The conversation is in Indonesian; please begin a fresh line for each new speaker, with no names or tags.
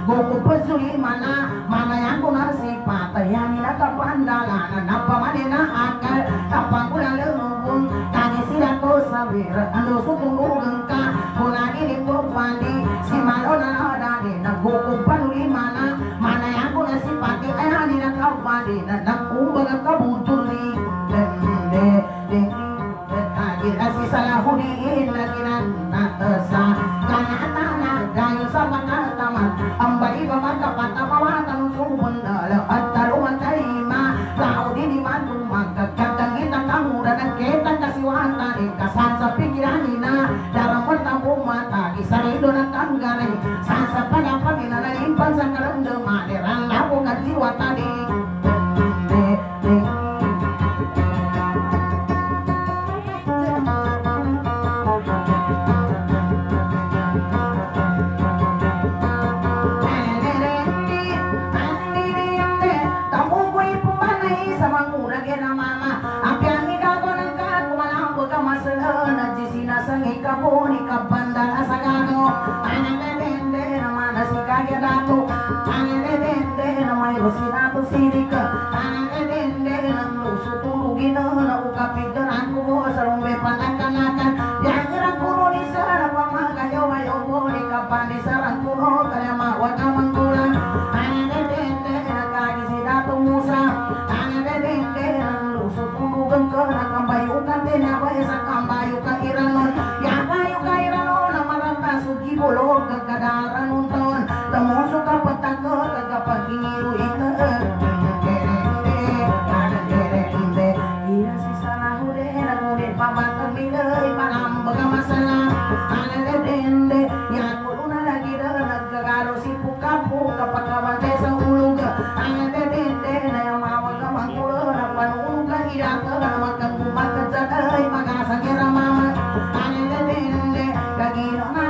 Goku pesuli mana yang kuna sifat yang ina kepandalan apa manena akal apa kuna lembung kani sila ko sabir ando sutungu gengka kuna ini pupandi si malona adani na goku panuli mana yang kuna sifat yang ina kepandalan na kumbaga kabutuli Asi salahudiin lagi natasa kanatana dayo sa mga taman ang baiba magkapatapawatan sumundala at taruman kaima tao din iman magkakatang itang kamura ng ketang kasiwatan ikasan sa pikiran nina daramon tambong mata isarido ng tanggari san sa pagapag inanalimpan sa karamdaman irang labong at jiwa tadi Kapuni kapandang asagano anedende namana sikaya datu anedende namay rosinato sirika anedende namlusu tulugina na ukapidaran ko sa rumbe panangkanakan yangrang kuno ni sara pamagayo ayo boni kapandi sarang kuno kaya mawag manggulan anedende nagkagisidato musa anedende namlusu tulugan ka nakambayukan din abay sa kambayukan iranon Bulog kagadaran unton tamuso ka patako kagapaginiru ito iya si salahude nagulit pabatang milay palambaga masala anadende yakuluna lagi na nagkagalo si pukapu kapag kabante sa ulog anadende na yung mawag ka mangkulo na panulog ka hirata na magkagumat sa day magasagira mama anadende kagino na